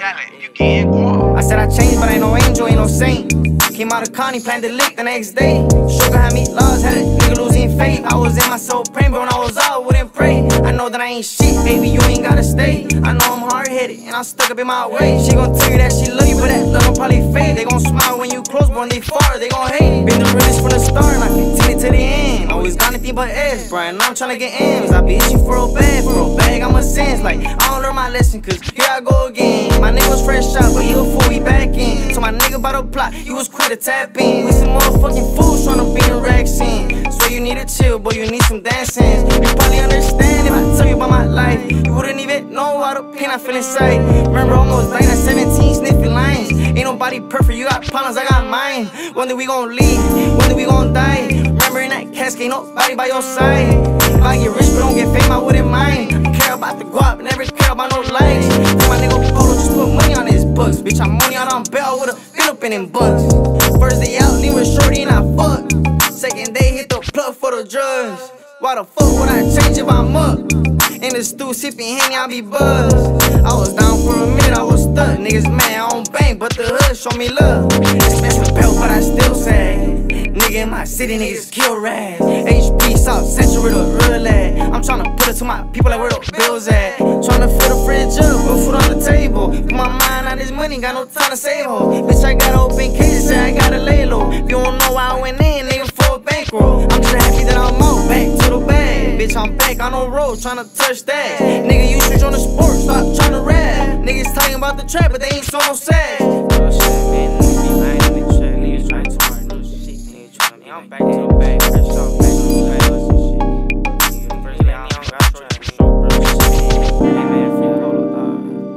Dale, you can't go. I said I changed, but I ain't no angel, ain't no saint. Came out of Connie, planned to lick the next day. Sugar had me lost, had a nigga losing faith. I was in my soul praying, but when I was out, wouldn't pray. I know that I ain't shit, baby, you ain't gotta stay. I know I'm hard-headed, and I'm stuck up in my way. She gon' tell you that she love you, but that love gon' probably fade. They gon' smile when you close, but when they far, they gon' hate. Been the realest from the start, and I continue to the end. Always got anything but F's, Brian, I'm tryna get M's. I be itching for a bag, I'm a sense. Like, I don't learn my lesson, cause here I go again. My nigga was fresh out, but he a fool, he back in. So my nigga bout to plot, he was quick to tap in. We some motherfucking fools tryna be in racks in. So you need to chill, boy, you need some dancing. You probably understand if I tell you about my life. You wouldn't even know all the pain I feel inside. Remember almost dying at 17, sniffing lines. Ain't nobody perfect, you got problems, I got mine. When do we gon' leave? When do we gon' die? Remember in that casket, ain't nobody by your side. If I get rich but don't get fame, I wouldn't mind. I care about the guap, never care about no likes. My nigga Polo just put money on his books. Bitch, I'm money out on bail, I would've been up in them bucks. First day out, leave with shorty and I fuck. Second day, hit the plug for the drugs. Why the fuck would I change if I'm up? In the stew, sipping Henny, I be buzzed. I was down for a minute, I was stuck. Niggas mad, I don't bang, but the hood show me love. Expensive belt, but I still say. Nigga in my city, niggas kill rats. HP, South Central with a real ad. I'm tryna put it to my people like where the bills at. Tryna fill the fridge up, put food on the table. Put my mind on this money, got no time to save ho. Bitch, I got open cases, say I gotta lay low. If you don't know why I went in, nigga, for a bankroll. I'm just happy that I'm out, back to the bag. Bitch, I'm back on the road, tryna touch that. Nigga, you switch on the sport, stop tryna rap. Niggas talking about the trap, but they ain't so no sad. Oh shit, man, niggas be lying in the trap. Niggas trying too hard, no shit. Niggas trying me. I'm back to the bag, fresh off, back to the bag, some shit. Nigga, first let me on, got trap, show bro, shit. Hey man, free Polo, dog.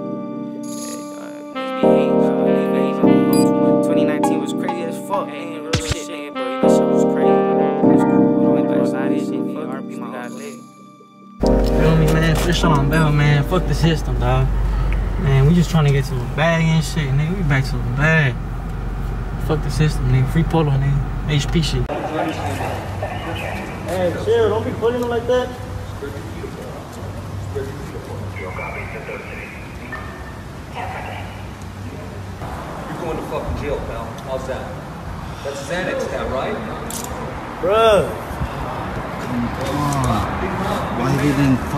Hey, dog, niggas be hating, dog. 2019 was crazy as fuck. Hey, real shit, nigga, bro, that shit was crazy. It's cool, went back side this shit, nigga, RP, my got lit. Feel me, man? Fresh on bell, man. Fuck the system, dog. Man, we just trying to get to the bag and shit, nigga. We back to the bag. Fuck the system, nigga. Free Polo, nigga. HP shit. Hey, chill. Don't be putting them like that. You're going to fucking jail, pal. How's that? That's Xanax now, right? Bruh. Why didn't